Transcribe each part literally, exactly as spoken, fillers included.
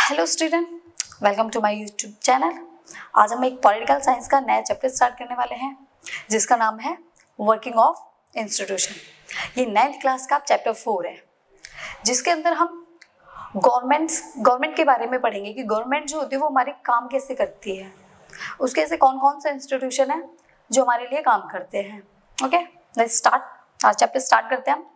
Hello student, welcome to my YouTube channel. आज हम एक पॉलिटिकल साइंस का नया चैप्टर स्टार्ट करने वाले हैं जिसका नाम है वर्किंग ऑफ इंस्टीट्यूशन। ये नाइन्थ क्लास का चैप्टर फोर है जिसके अंदर हम गवर्नमेंट्स गवर्नमेंट के बारे में पढ़ेंगे कि गवर्नमेंट जो होती है वो हमारे काम कैसे करती है, उसके ऐसे कौन कौन से इंस्टीट्यूशन है जो हमारे लिए काम करते हैं। Okay, let's start. आज चैप्टर स्टार्ट करते हैं हम।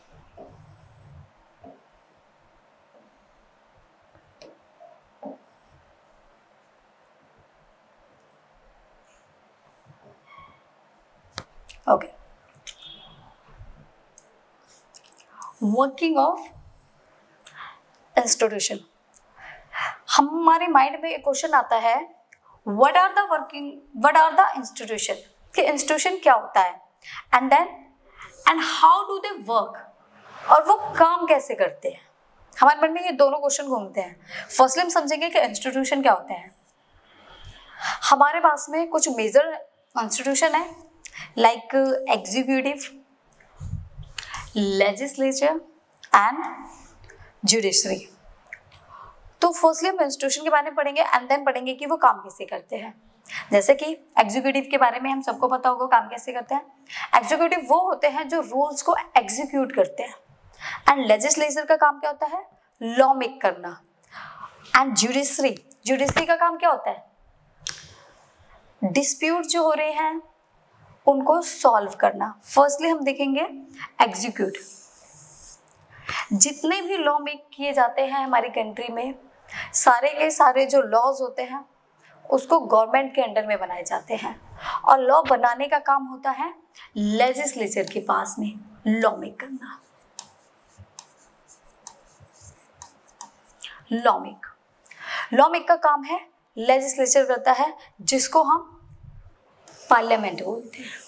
Okay, working of institution. हमारे माइंड में एक क्वेश्चन आता है, what are the working what are the institution, कि इंस्टीट्यूशन क्या होता है, and then and how do they work, और वो काम कैसे करते हैं। हमारे मन में ये दोनों क्वेश्चन घूमते हैं। फर्स्टली हम समझेंगे कि इंस्टीट्यूशन क्या होते हैं। हमारे पास में कुछ मेजर इंस्टीट्यूशन है like executive, legislature and judiciary. तो फर्स्टली हम इंस्टीट्यूशन के बारे में पढ़ेंगे एंड देन पढ़ेंगे कि वो काम कैसे करते हैं। जैसे कि एग्जीक्यूटिव के बारे में हम सबको पता होगा काम कैसे करते हैं। एग्जीक्यूटिव वो होते हैं जो रूल्स को एग्जीक्यूट करते हैं, एंड लेजिस्लेचर का काम क्या होता है, लॉ मेक करना। एंड जुडिशरी जुडिशरी का काम क्या होता है, डिस्प्यूट जो हो रहे हैं उनको सॉल्व करना। फर्स्टली हम देखेंगे एग्जीक्यूट। जितने भी लॉ मेक किए जाते हैं हमारी कंट्री में, सारे के सारे जो लॉज होते हैं उसको गवर्नमेंट के अंडर में बनाए जाते हैं, और लॉ बनाने का काम होता है लेजिस्लेचर के पास में, लॉ मेक करना। लॉ मेक लॉ मेक का काम है लेजिस्लेचर करता है, जिसको हम पार्लियामेंट बोलते हैं।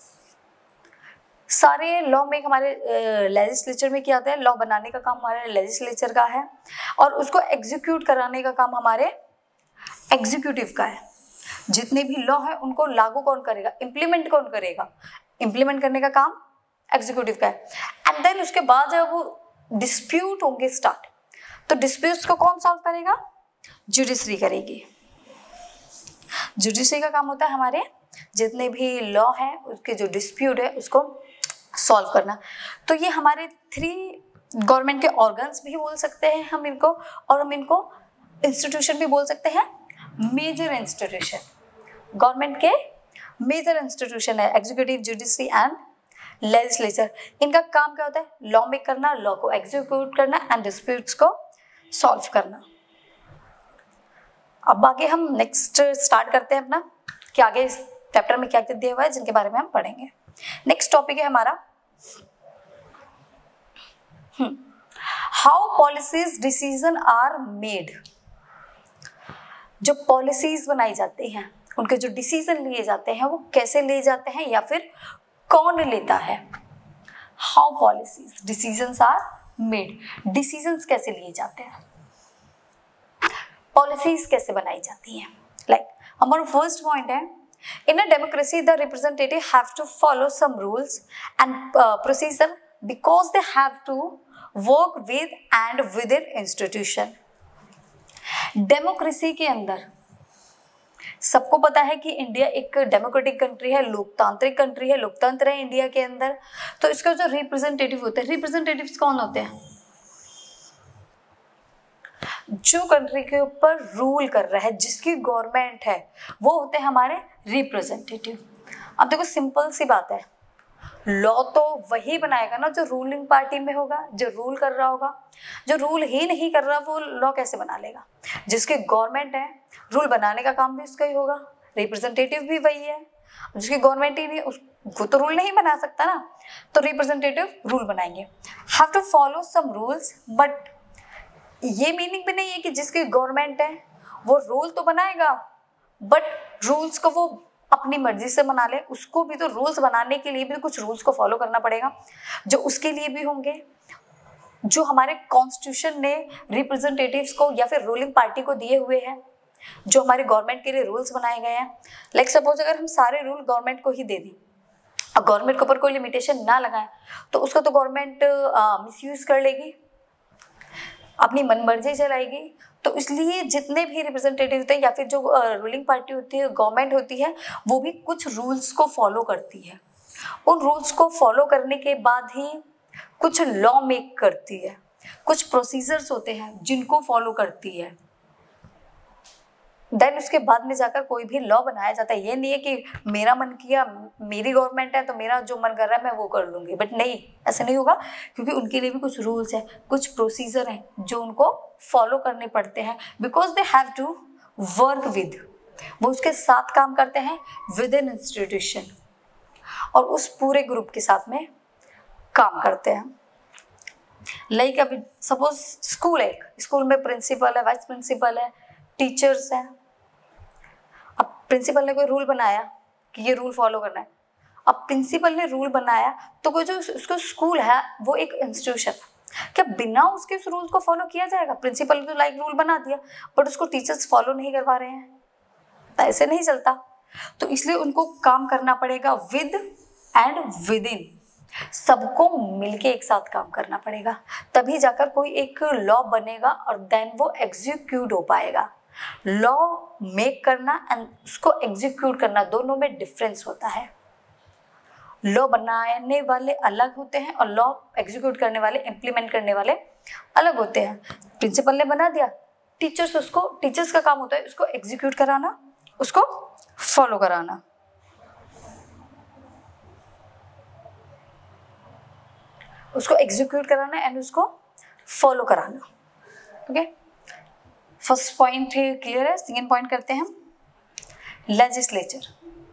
सारे लॉ मेक हमारे लेजिस्लेचर में किया जाता है। लॉ बनाने का काम हमारे लेजिस्लेचर का है, और उसको एग्जीक्यूट कराने का काम हमारे एग्जीक्यूटिव का है। जितने भी लॉ है उनको लागू कौन करेगा, इम्प्लीमेंट कौन करेगा, इम्प्लीमेंट करने का काम एग्जीक्यूटिव का है। एंड देन उसके बाद जब वो डिस्प्यूट होंगे स्टार्ट, तो डिस्प्यूट्स को कौन सॉल्व करेगा, जुडिशरी करेगी। जुडिशरी का काम होता है हमारे जितने भी लॉ है उसके जो डिस्प्यूट है उसको सॉल्व करना। तो ये हमारे थ्री गवर्नमेंट के ऑर्गन्स भी बोल सकते हैं हम इनको, और हम इनको इंस्टीट्यूशन भी बोल सकते हैं। मेजर इंस्टीट्यूशन गवर्नमेंट के मेजर इंस्टीट्यूशन है एग्जीक्यूटिव, जुडिशरी एंड लेजिस्लेचर। इनका काम क्या होता है, लॉ मेक करना, लॉ को एग्जीक्यूट करना एंड डिस्प्यूट्स को सॉल्व करना। अब आगे हम नेक्स्ट स्टार्ट करते हैं अपना कि आगे इस चैप्टर में क्या क्या दिया हुआ है जिनके बारे में हम पढ़ेंगे। नेक्स्ट टॉपिक है हमारा how policies decision are made. जो पॉलिसीज बनाई जाती हैं, उनके जो डिसीजन लिए जाते हैं वो कैसे लिए जाते हैं या फिर कौन लेता है। How policies decisions are made, decisions कैसे लिए जाते हैं, पॉलिसीज कैसे बनाई जाती हैं। लाइक हमारा फर्स्ट पॉइंट है, in a democracy the representative have to follow some rules and uh, procedure because they have to work with and within institution। Democracy के अंदर सबको पता है कि इंडिया एक डेमोक्रेटिक कंट्री है, लोकतांत्रिक कंट्री है, लोकतंत्र है इंडिया के अंदर। तो इसके जो रिप्रेजेंटेटिव होते हैं, रिप्रेजेंटेटिव्स कौन होते हैं, जो कंट्री के ऊपर रूल कर रहा है, जिसकी गवर्नमेंट है, वो होते हैं हमारे रिप्रेजेंटेटिव। अब देखो सिंपल सी बात है, लॉ तो वही बनाएगा ना जो रूलिंग पार्टी में होगा, जो रूल कर रहा होगा। जो रूल ही नहीं कर रहा वो लॉ कैसे बना लेगा। जिसकी गवर्नमेंट है, रूल बनाने का काम भी उसका ही होगा, रिप्रेजेंटेटिव भी वही है। जिसकी गवर्नमेंट ही नहीं, उसको तो रूल नहीं बना सकता ना, तो रिप्रेजेंटेटिव रूल बनाएंगे। Have to follow some rules, but ये मीनिंग भी नहीं है कि जिसकी गवर्नमेंट है वो रूल तो बनाएगा, बट रूल्स को वो अपनी मर्जी से बना ले। उसको भी तो रूल्स बनाने के लिए भी कुछ रूल्स को फॉलो करना पड़ेगा, जो उसके लिए भी होंगे, जो हमारे कॉन्स्टिट्यूशन ने रिप्रेजेंटेटिव्स को या फिर रूलिंग पार्टी को दिए हुए हैं, जो हमारे गवर्नमेंट के लिए रूल्स बनाए गए हैं। लाइक सपोज अगर हम सारे रूल गवर्नमेंट को ही दे दें और गवर्नमेंट के ऊपर कोई लिमिटेशन ना लगाए, तो उसको तो गवर्नमेंट मिसयूज कर लेगी। अपनी मनमर्जी चलाएगी, तो इसलिए जितने भी रिप्रेजेंटेटिव होते हैं या फिर जो रूलिंग पार्टी होती है, गवर्नमेंट होती है, वो भी कुछ रूल्स को फॉलो करती है। उन रूल्स को फॉलो करने के बाद ही कुछ लॉ मेक करती है, कुछ प्रोसीजर्स होते हैं जिनको फॉलो करती है, देन उसके बाद में जाकर कोई भी लॉ बनाया जाता है। ये नहीं है कि मेरा मन किया, मेरी गवर्नमेंट है तो मेरा जो मन कर रहा है मैं वो कर लूँगी, बट नहीं, ऐसा नहीं होगा, क्योंकि उनके लिए भी कुछ रूल्स हैं, कुछ प्रोसीजर हैं जो उनको फॉलो करने पड़ते हैं, because they have to work with, वो उसके साथ काम करते हैं विद इन इंस्टीट्यूशन, और उस पूरे ग्रुप के साथ में काम करते हैं। लाइक like अभी सपोज स्कूल है, स्कूल में प्रिंसिपल है, वाइस प्रिंसिपल है, टीचर्स हैं। अब प्रिंसिपल ने कोई रूल बनाया कि ये रूल फॉलो करना है, अब प्रिंसिपल ने रूल बनाया तो कोई जो उसको स्कूल है वो एक इंस्टीट्यूशन, क्या बिना उसके उस रूल को फॉलो किया जाएगा? प्रिंसिपल ने तो लाइक रूल बना दिया बट उसको टीचर्स फॉलो नहीं करवा रहे हैं, तो ऐसे नहीं चलता। तो इसलिए उनको काम करना पड़ेगा विद एंड विद इन, सबको मिलके एक साथ काम करना पड़ेगा, तभी जाकर कोई एक लॉ बनेगा और देन वो एग्जीक्यूट हो पाएगा। लॉ मेक करना एंड उसको एग्जीक्यूट करना, दोनों में डिफरेंस होता है। लॉ बनाने वाले अलग होते हैं और लॉ एग्जीक्यूट करने वाले, इम्प्लीमेंट करने वाले अलग होते हैं। प्रिंसिपल ने बना दिया, टीचर्स उसको, टीचर्स का काम होता है उसको एग्जीक्यूट कराना, उसको फॉलो कराना। उसको एग्जीक्यूट कराना एंड उसको फॉलो कराना। ओके, फर्स्ट पॉइंट क्लियर है। सेकेंड पॉइंट करते हैं, लेजिस्लेचर।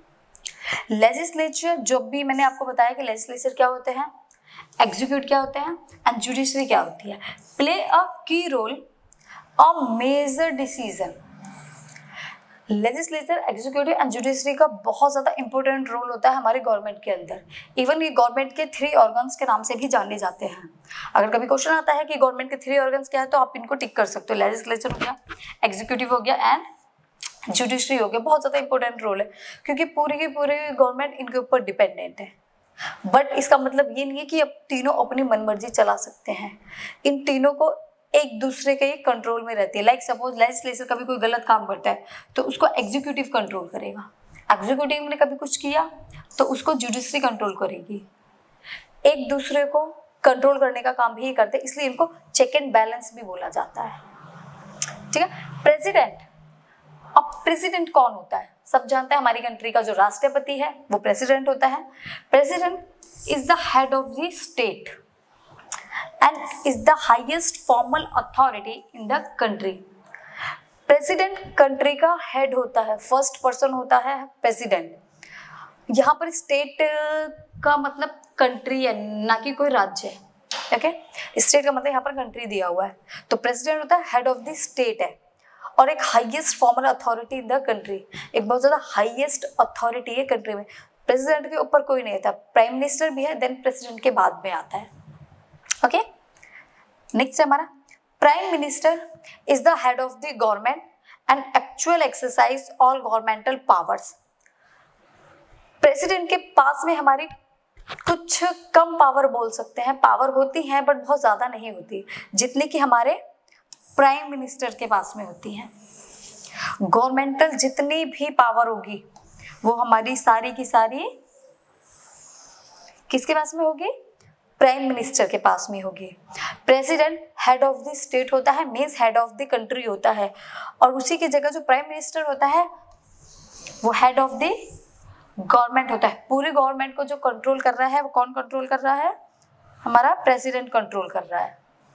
लेजिस्लेचर, जो भी मैंने आपको बताया कि लेजिस्लेचर क्या होते हैं, एग्जीक्यूट क्या होते हैं एंड जुडिशरी क्या होती है। Play a key role a major decision. Legislature, executive and judiciary का बहुत ज़्यादा इंपॉर्टेंट रोल होता है हमारे गवर्नमेंट के अंदर। इवन ये गवर्नमेंट के थ्री ऑर्गन्स के नाम से भी जाने जाते हैं। अगर कभी क्वेश्चन आता है कि गवर्नमेंट के थ्री ऑर्गन्स क्या है, तो आप इनको टिक कर सकते हो। लेजिस्लेचर हो गया, एग्जीक्यूटिव हो गया एंड जुडिशरी हो गया। बहुत ज़्यादा इंपॉर्टेंट रोल है क्योंकि पूरी की पूरी गवर्नमेंट इनके ऊपर डिपेंडेंट है। बट इसका मतलब ये नहीं है कि अब तीनों अपनी मनमर्जी चला सकते हैं। इन तीनों को एक दूसरे के कंट्रोल में रहती है। लाइक सपोज लेजिस्लेचर कभी कोई गलत काम करता है तो उसको एग्जीक्यूटिव कंट्रोल करेगा, एग्जीक्यूटिव ने कभी कुछ किया तो उसको जुडिशरी कंट्रोल करेगी। एक दूसरे को कंट्रोल करने का काम भी ये करते हैं, इसलिए इनको चेक एंड बैलेंस भी बोला जाता है। ठीक है। प्रेसिडेंट, अब प्रेसिडेंट कौन होता है? सब जानते हैं, हमारी कंट्री का जो राष्ट्रपति है वो प्रेसिडेंट होता है। President is the head of the state and is the highest formal authority in the country. President country का हेड होता है, फर्स्ट पर्सन होता है प्रेसिडेंट। यहाँ पर स्टेट का मतलब कंट्री है, ना कि कोई राज्य है। ओके, स्टेट का मतलब यहाँ पर कंट्री दिया हुआ है। तो प्रेसिडेंट होता है हेड ऑफ द स्टेट है और एक highest formal authority in the country, एक बहुत ज़्यादा हाईएस्ट अथॉरिटी है कंट्री में। प्रेसिडेंट के ऊपर कोई नहीं था, प्राइम मिनिस्टर भी है, देन प्रेसिडेंट के बाद में आता है। ओके, नेक्स्ट है हमारा prime minister is the head of the government and actual exercise all governmental powers. President के पास में हमारी कुछ कम पावर बोल सकते हैं, पावर होती हैं बट बहुत ज़्यादा नहीं होती जितनी कि हमारे प्राइम मिनिस्टर के पास में होती हैं। गवर्नमेंटल जितनी भी पावर होगी वो हमारी सारी की सारी किसके पास में होगी? प्राइम मिनिस्टर के पास में होगी। President head of the state होता है, means head of the country होता है, और उसी की जगह जो प्राइम मिनिस्टर होता है वो हेड ऑफ द गवर्नमेंट होता है। पूरी गवर्नमेंट को जो कंट्रोल कर रहा है वो कौन कंट्रोल कर रहा है? हमारा प्रेसिडेंट कंट्रोल कर रहा है।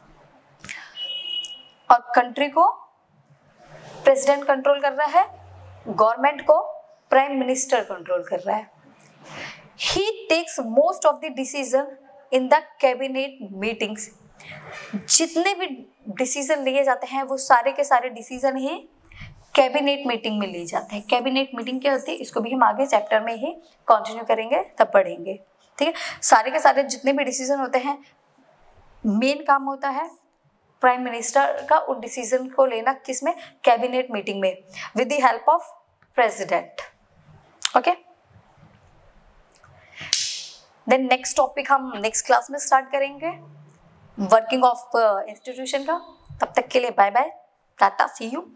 और कंट्री को प्रेसिडेंट कंट्रोल कर रहा है, गवर्नमेंट को प्राइम मिनिस्टर कंट्रोल कर रहा है। He takes most of the decision in the cabinet meetings. जितने भी डिसीजन लिए जाते हैं वो सारे के सारे डिसीजन ही कैबिनेट मीटिंग में लिए जाते हैं। कैबिनेट मीटिंग क्या होती है इसको भी हम आगे चैप्टर में ही कंटिन्यू करेंगे, तब पढ़ेंगे। ठीक है, सारे के सारे जितने भी डिसीजन होते हैं, मेन काम होता है प्राइम मिनिस्टर का उन डिसीजन को लेना, किसमें? कैबिनेट मीटिंग में, with the help of president. Okay, then next topic हम नेक्स्ट क्लास में स्टार्ट करेंगे, वर्किंग ऑफ इंस्टीट्यूशन का। तब तक के लिए bye bye, tata, see you.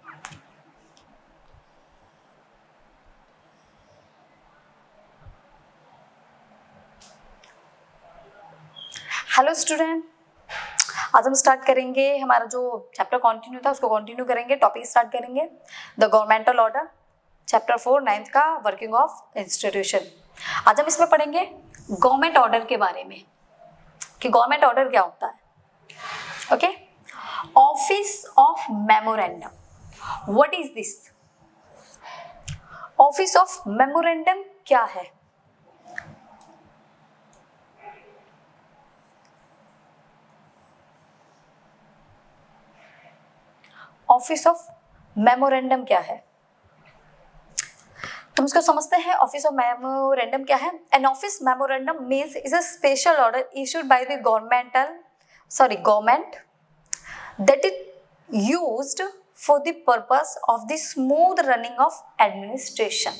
Hello student, आज हम स्टार्ट करेंगे हमारा जो चैप्टर कंटिन्यू था उसको कंटिन्यू करेंगे। टॉपिक स्टार्ट करेंगे the governmental order, chapter four, ninth का, वर्किंग ऑफ इंस्टीट्यूशन। आज हम इसमें पढ़ेंगे गवर्नमेंट ऑर्डर के बारे में कि गवर्नमेंट ऑर्डर क्या होता है। Okay, office of memorandum, what is this? Office of memorandum क्या है? ऑफिस ऑफ मेमोरेंडम क्या है? तुम इसको समझते हैं। ऑफिस ऑफ मेमोरेंडम क्या है? An office memorandum means is a special order issued by the governmental sorry government that is used for the purpose of the smooth running of administration.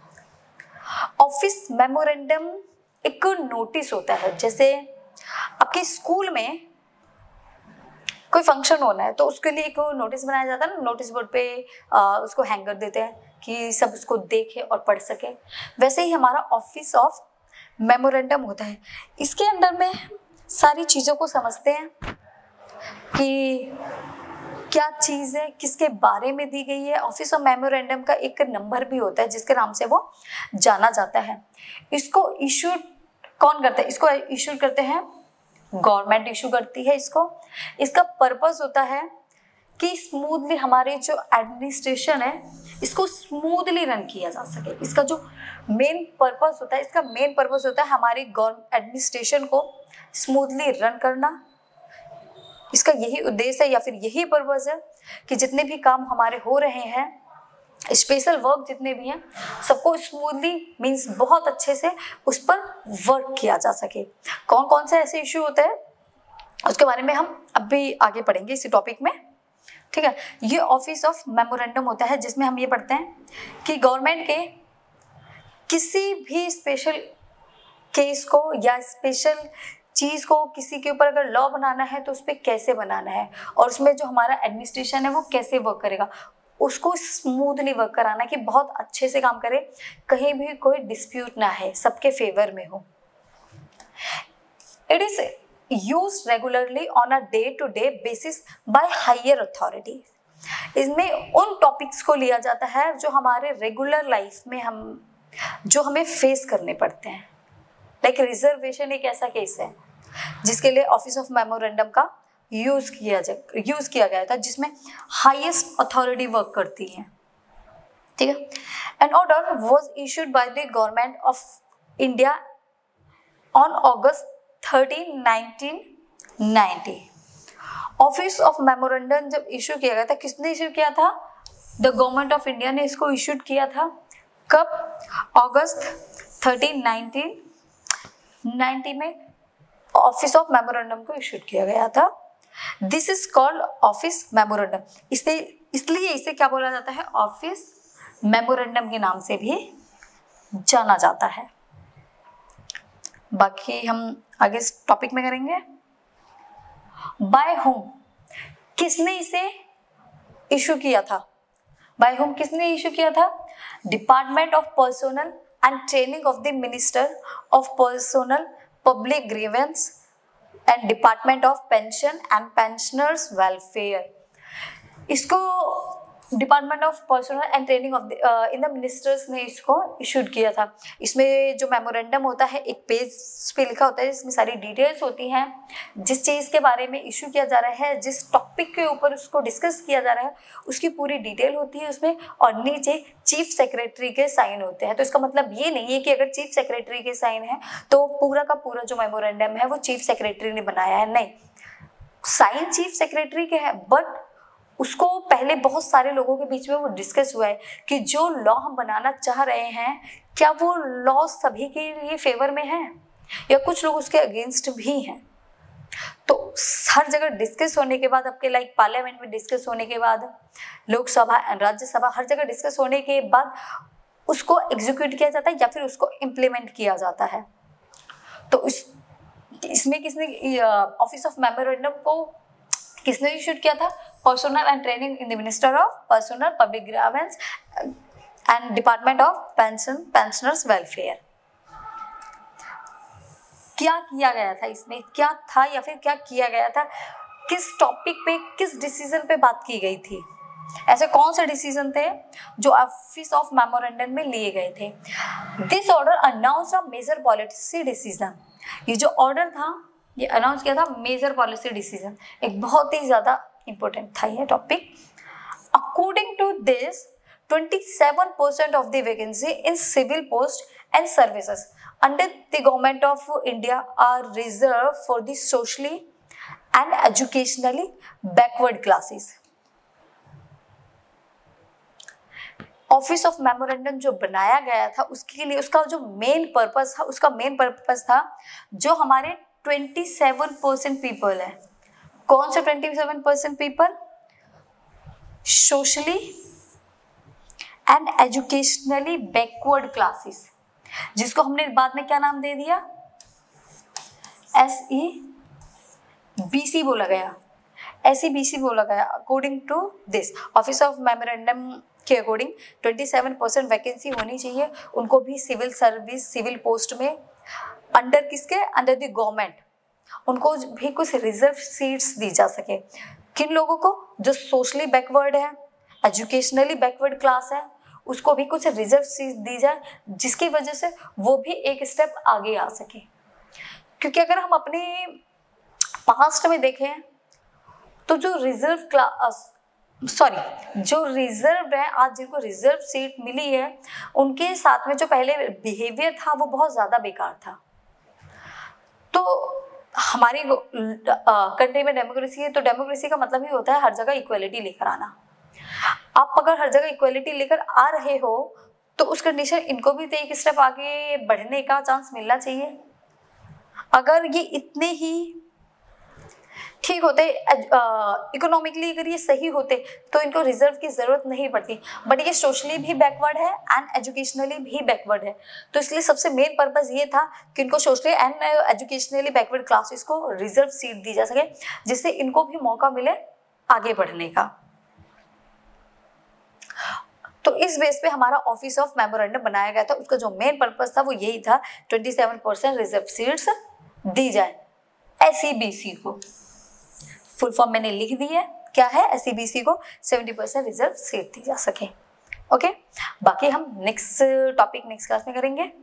Office memorandum एक notice होता है, जैसे आपके school में कोई function होना है तो उसके लिए एक नोटिस बनाया जाता है ना, नोटिस बोर्ड पे आ, उसको हैंग कर देते हैं कि सब उसको देखे और पढ़ सके। वैसे ही हमारा ऑफिस ऑफ मेमोरेंडम होता है। इसके अंदर में सारी चीज़ों को समझते हैं कि क्या चीज़ है, किसके बारे में दी गई है। ऑफिस ऑफ मेमोरेंडम का एक नंबर भी होता है जिसके नाम से वो जाना जाता है। इसको इशू कौन करता है? इसको इशू करते हैं गवर्नमेंट, इशू करती है इसको। इसका पर्पस होता है कि स्मूथली हमारे जो एडमिनिस्ट्रेशन है इसको स्मूथली रन किया जा सके। इसका जो मेन पर्पस होता है, इसका मेन पर्पस होता है हमारी गवर्नमेंट एडमिनिस्ट्रेशन को स्मूथली रन करना। इसका यही उद्देश्य है या फिर यही पर्पस है कि जितने भी काम हमारे हो रहे हैं, स्पेशल वर्क जितने भी हैं, सबको स्मूथली मीन्स बहुत अच्छे से उस पर वर्क किया जा सके। कौन कौन से ऐसे इश्यू होते हैं उसके बारे में हम अभी आगे पढ़ेंगे इसी टॉपिक में, ठीक है। ये ऑफिस ऑफ मेमोरेंडम होता है जिसमें हम ये पढ़ते हैं कि गवर्नमेंट के किसी भी स्पेशल केस को या स्पेशल चीज़ को, किसी के ऊपर अगर लॉ बनाना है तो उस पर कैसे बनाना है और उसमें जो हमारा एडमिनिस्ट्रेशन है वो कैसे वर्क करेगा, उसको स्मूथली वर्क कराना कि बहुत अच्छे से काम करे, कहीं भी कोई डिस्प्यूट ना है, सबके फेवर में हो। It is used regularly on a day to day basis by higher authority. इसमें उन टॉपिक्स को लिया जाता है जो हमारे रेगुलर लाइफ में हम जो हमें फेस करने पड़ते हैं। लाइक रिजर्वेशन एक ऐसा केस है जिसके लिए ऑफिस ऑफ मेमोरेंडम का यूज किया जा यूज किया गया था, जिसमें हाईएस्ट अथॉरिटी वर्क करती है, ठीक है। An order was issued by the government of India on August thirteen nineteen ninety. Office of memorandum जब इशू किया गया था, किसने इशू किया था? द गवर्नमेंट ऑफ इंडिया ने इसको इशूड किया था। कब? अगस्त थर्टीन नाइनटीन नाइंटी में ऑफिस ऑफ मेमोरेंडम को इशूड किया गया था। This is called office memorandum. इसलिए इसलिए इसे क्या बोला जाता है? ऑफिस मेमोरेंडम के नाम से भी जाना जाता है। बाकी हम आगे इस टॉपिक में करेंगे। बाय होम, किसने इसे इशू किया था? बाय होम किसने इशू किया था? Department of personnel and training of the minister of personnel public grievance and department of pension and pensioners welfare. इसको department of personnel and training of in the ministers ने इसको issued किया था। इसमें जो मेमोरेंडम होता है एक पेज पे लिखा होता है जिसमें सारी डिटेल्स होती हैं, जिस चीज़ के बारे में इशू किया जा रहा है, जिस टॉपिक के ऊपर उसको डिस्कस किया जा रहा है उसकी पूरी डिटेल होती है उसमें, और नीचे चीफ सेक्रेटरी के साइन होते हैं। तो इसका मतलब ये नहीं है कि अगर चीफ सेक्रेटरी के साइन है तो पूरा का पूरा जो मेमोरेंडम है वो चीफ सेक्रेटरी ने बनाया है, नहीं। साइन चीफ सेक्रेटरी के है, बट उसको पहले बहुत सारे लोगों के बीच में वो डिस्कस हुआ है कि जो लॉ हम बनाना चाह रहे हैं क्या वो लॉ सभी के लिए फेवर में है या कुछ लोग उसके अगेंस्ट भी हैं। तो हर जगह डिस्कस होने के बाद, आपके लाइक पार्लियामेंट में डिस्कस होने के बाद, लोकसभा राज्यसभा हर जगह डिस्कस होने के बाद उसको एग्जीक्यूट किया जाता है या फिर उसको इम्प्लीमेंट किया जाता है। तो इस इसमें किसने ऑफिस ऑफ मेमोरेंडम को किसने इशूड किया था? Personnel and training in the minister of personnel public grievance and department of pension pensioners welfare. क्या किया गया था इसमें, क्या था या फिर क्या किया गया था, किस टॉपिक पे, किस डिसीजन पे बात की गई थी? ऐसे कौन से डिसीजन थे जो ऑफिस ऑफ मेमोरेंडम में लिए गए थे? This order announce a major policy decision. ये जो ऑर्डर था ये अनाउंस किया था मेजर पॉलिसी डिसीजन, एक बहुत ही ज्यादा इंपॉर्टेंट था ये topic. According to this twenty-seven percent of the vacancy in civil post and services under the government of India are reserved for the socially and educationally backward classes। Office of memorandum जो बनाया गया था उसके लिए उसका जो main purpose था उसका मेन पर्पस था जो हमारे twenty-seven percent पीपल है। कौन से twenty-seven percent people? Socially and educationally backward classes, जिसको हमने बाद में क्या नाम दे दिया? एस ई बी सी बोला गया, एस ई बी सी बोला गया। According to this office of memorandum के अकॉर्डिंग twenty-seven percent वैकेंसी होनी चाहिए, उनको भी सिविल सर्विस सिविल पोस्ट में अंडर किसके? अंडर द गवर्नमेंट, उनको भी कुछ रिजर्व सीट्स दी जा सके। किन लोगों को? जो सोशली बैकवर्ड है, एजुकेशनली बैकवर्ड क्लास है, उसको भी कुछ रिजर्व सीट दी जाए जिसकी वजह से वो भी एक स्टेप आगे आ सके। क्योंकि अगर हम अपने पास्ट में देखें तो जो रिजर्व क्लास सॉरी जो रिजर्व है, आज जिनको रिजर्व सीट मिली है उनके साथ में जो पहले बिहेवियर था वो बहुत ज़्यादा बेकार था। तो हमारी कंट्री में डेमोक्रेसी है, तो डेमोक्रेसी का मतलब ही होता है हर जगह इक्वलिटी लेकर आना। आप अगर हर जगह इक्वलिटी लेकर आ रहे हो तो उस कंडीशन इनको भी तो एक स्टेप आगे बढ़ने का चांस मिलना चाहिए। अगर ये इतने ही ठीक होते, इकोनॉमिकली अगर ये सही होते तो इनको रिजर्व की जरूरत नहीं पड़ती, बट ये सोशली भी बैकवर्ड है एंड एजुकेशनली भी बैकवर्ड है। तो इसलिए सबसे मेन पर्पस ये था कि इनको socially and educationally backward classes को रिजर्व सीट दी जा सके, जिससे इनको भी मौका मिले आगे बढ़ने का। तो इस बेस पे हमारा ऑफिस ऑफ मेमोरेंडम बनाया गया था। उसका जो मेन पर्पस था वो यही था, twenty-seven percent रिजर्व सीट्स दी जाए एस ई बी सी को। फुल फॉर्म मैंने लिख दी है, क्या है? एस ई बी सी को seventy percent रिजर्व सीट दी जा सके। ओके, बाकी हम नेक्स्ट टॉपिक नेक्स्ट क्लास में करेंगे।